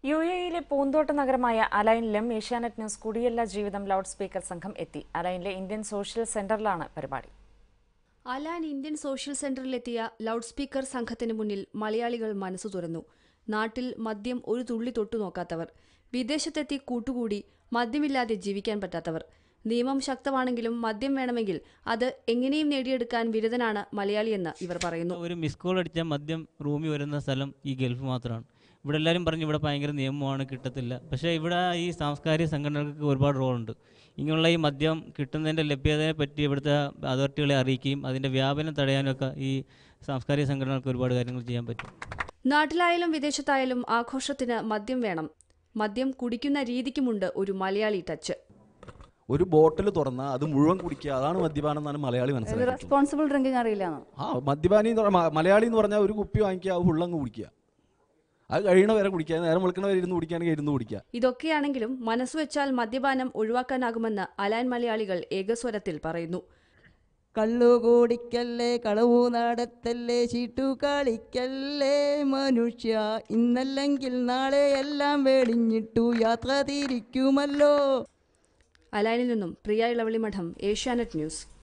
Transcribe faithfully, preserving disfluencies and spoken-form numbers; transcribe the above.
U എയിലെ പൂന്തോട്ട നഗരമായ അലൈനിലും ഏഷ്യാനെറ്റ് ന്യൂസ് കുടിയേറ്റ ജീവിതം ലൗഡ് സ്പീക്കർ സംഘം എത്തി. അലൈനിലെ ഇന്ത്യൻ സോഷ്യൽ സെന്ററിലാണ് പരിപാടി. അലൈൻ ഇന്ത്യൻ സോഷ്യൽ സെന്ററിലെത്തിയ ലൗഡ് സ്പീക്കർ സംഘത്തിന് മുന്നിൽ മലയാളികൾ മനസ്സു തുറന്നു. നാട്ടിൽ മദ്യം ഒരു തുള്ളി തൊട്ടു നോക്കാത്തവർ, വിദേശത്തെത്തി കൂട്ടുകൂടി മദ്യമില്ലാതെ ജീവിക്കാൻ പറ്റാത്തവർ, നിയമം ശക്തമാണെങ്കിലും മദ്യം വേണമെങ്കിൽ അത് എങ്ങനെയും നേടിയെടുക്കാൻ വിരുദ്ധനാണ് മലയാളിയെന്ന് ഇവർ പറയുന്നു. ഒരു മിസ് കോൾ അടിച്ച മദ്യം റൂമിൽ വരുന്ന സ്ഥലം ഈ ഗൾഫ് മാത്രമാണ്. ഇവിടെ എല്ലാവരും പറഞ്ഞു ഇവിടെ ഭയങ്കര നിയമമാണ്, കിട്ടത്തില്ല. പക്ഷേ ഇവിടെ ഈ സാംസ്കാരിക സംഘടനകൾക്ക് ഒരുപാട് റോളുണ്ട്. ഇങ്ങനെയുള്ള ഈ മദ്യം കിട്ടുന്നതിൻ്റെ ലഭ്യതയെ പറ്റി ഇവിടുത്തെ അതോറിറ്റികളെ അറിയിക്കുകയും അതിൻ്റെ വ്യാപനം തടയാനൊക്കെ ഈ സാംസ്കാരിക സംഘടനകൾക്ക് ഒരുപാട് കാര്യങ്ങൾ ചെയ്യാൻ പറ്റും. നാട്ടിലായാലും വിദേശത്തായാലും ആഘോഷത്തിന് മദ്യം വേണം. മദ്യം കുടിക്കുന്ന രീതിക്കുമുണ്ട് ഒരു മലയാളി ടച്ച്. ഒരു ബോട്ടിൽ തുറന്നാൽ അത് മുഴുവൻ കുടിക്കുക, അതാണ് മദ്യപാനം എന്നാണ് മലയാളി മനസ്സിലാക്കുന്നത്. റെസ്പോൺസിബിൾ ഡ്രിങ്കിങ് അറിയില്ല. ആ മദ്യപാനി മലയാളി എന്ന് പറഞ്ഞാൽ ഒരു കുപ്പി വാങ്ങിക്കുക, അത് ഫുള്ളങ്ങ് കുടിക്കുക, അത് കഴിയണ വരെ കുടിക്കുക, നേരം വിളിക്കണ വരെ ഇരുന്ന് കുടിക്കുകയാണെങ്കിൽ ഇരുന്ന് കുടിക്കുക. ഇതൊക്കെയാണെങ്കിലും മനസ്സ് വെച്ചാൽ മദ്യപാനം ഒഴിവാക്കാനാകുമെന്ന് അലൈൻ മലയാളികൾ ഏകസ്വരത്തിൽ പറയുന്നു. കള്ളുകൂടിക്കല്ലേ, കളവു നടത്തല്ലേ, ചീട്ടു കളിക്കല്ലേ മനുഷ്യ, ഇന്നല്ലെങ്കിൽ നാളെ എല്ലാം വെടിഞ്ഞിട്ടു യാത്ര തിരിക്കുമല്ലോ. അലൈനിൽ നിന്നും പ്രിയ ഇളവളിമഠം, ഏഷ്യാനെറ്റ് ന്യൂസ്.